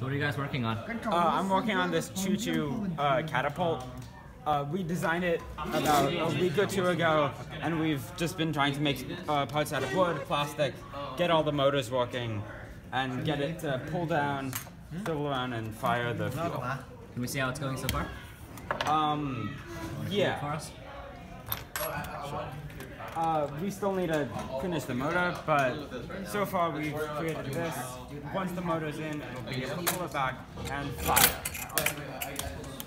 So what are you guys working on? I'm working on this choo-choo catapult. We designed it about a week or two ago, and we've just been trying to make parts out of wood, plastic, get all the motors working, and get it to pull down, swivel around, and fire the fuel. Can we see how it's going so far? Yeah. For us? We still need to finish the motor, but so far we've created this. Once the motor's in, it'll be able to pull it back and fire.